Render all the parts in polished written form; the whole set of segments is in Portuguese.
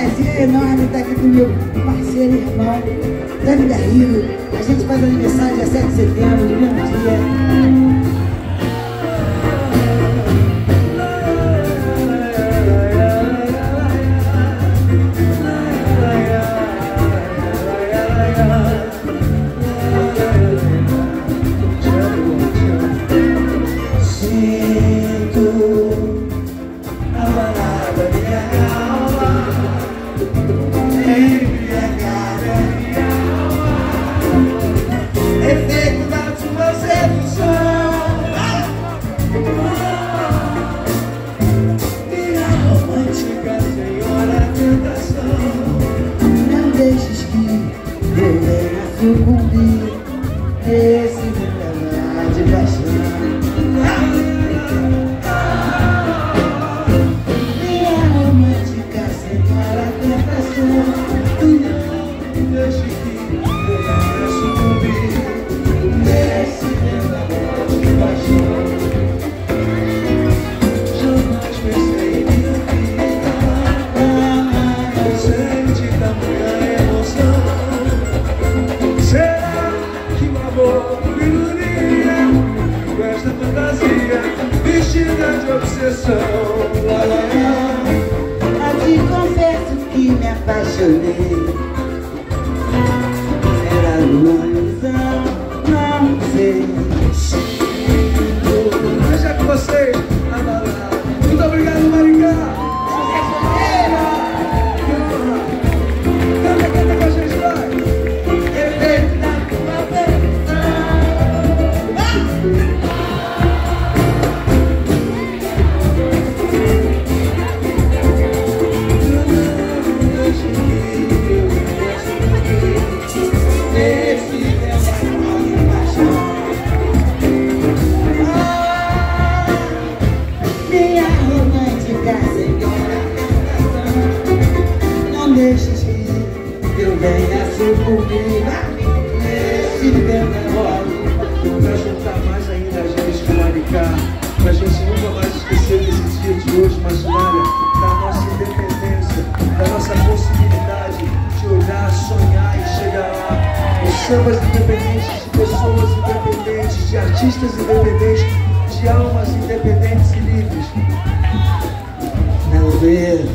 prazer enorme estar aqui com meu parceiro e irmão, Dani Garrido. A gente faz aniversário dia 7 de setembro, no mesmo dia. Sucumbir esse vendaval de paixão. Minha romântica senhora tentação, não deixe que eu sucumbir nesse vendaval de paixão. Jamais pensei em minha vida, sente tamanha emoção. Será que o amor me ilunia com esta fantasia vestida de obsessão? Eu te confesso que me apaixonei. Era uma ilusão, não sei. Mas já que você na balada. Muito obrigado, Maricá. Canta com a gente, vai. Deixes que eu venha sucumbir nesse vendaval. Pra juntar mais ainda a gente com o Maricá, pra gente nunca mais esquecer desse dia de hoje, Imaginária, da nossa independência, da nossa possibilidade de olhar, sonhar e chegar lá. Os sambas independentes, de pessoas independentes, de artistas independentes, de almas independentes e livres. Não ver.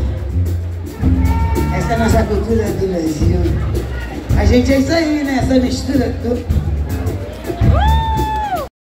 Essa é a nossa cultura do Brasil. A gente é isso aí, né? Essa mistura toda.